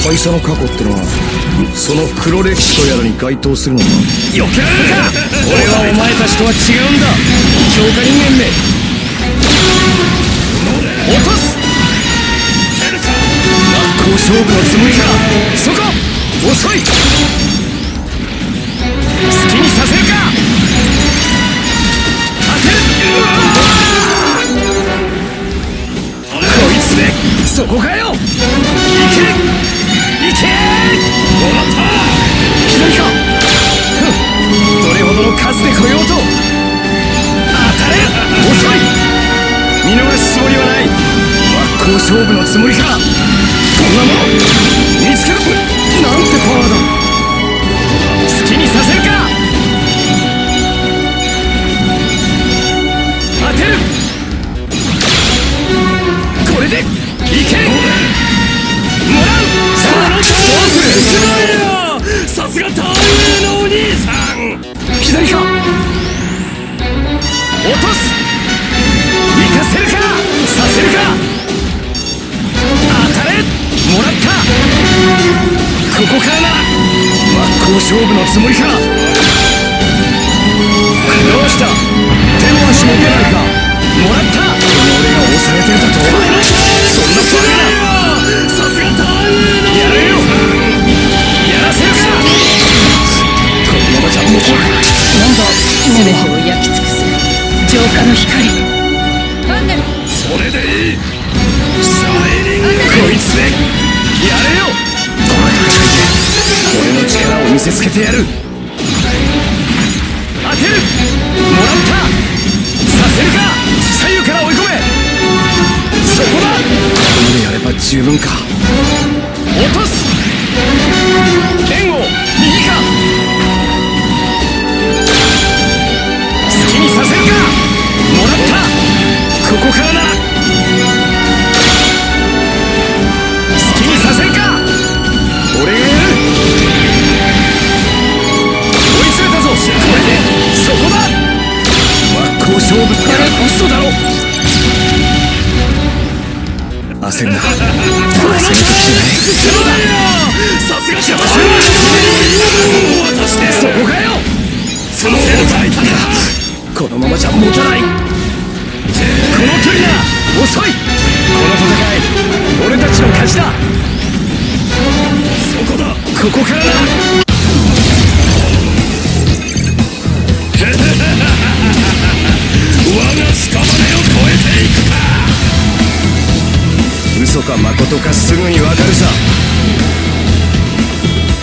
大佐の過去ってのはその黒歴史とやらに該当するのか。 避けられるか。俺はお前たちとは違うんだ。強化人間め、落とす。真っ向勝負のつもりか。そこ遅い。好きにさせるか。当てる。こいつでそこかよ。いけいけ。もらった。左か。どれほどの数で来ようと当たれ。遅い。見逃すつもりはない。真っ向勝負のつもりか。こんなもの見つけろ。なんてパワーだ。好きにさせるか。当てる。これでいけ。もらう。さあどうする。さすが大英のお兄さん。左か。落とす。行かせるか。させるか。当たれ。もらった。ここからな。真っ向勝負のつもりか。どうした。手も足も出ないか。もらった。俺が押されてるだと。そんなバカな。さすが大英のやれよ。やらせるか。このままじゃもうなんだ。 全てを焼き尽くす浄化の光。 それでいい。シャイニング。こいつでやれよ。俺の力を見せつけてやる。当てる。もらった。させるか。左右から追い込め。そこだ。ここまでやれば十分か。落とす。援護。右か。好きにさせるか。もらった。ここからな。好きにさせるか。俺がやる。追い詰めたぞ。これでそこだ。真っ向勝負から嘘だろ。焦るな。これその時じゃない。さすが邪魔する。そこかよ。その手のタイタンだ。このままじゃ持たない。この距離なら遅い。この戦い俺たちの勝ちだ。そこだ。ここからな。我が屍を越えていくか。嘘か誠かすぐにわかるさ。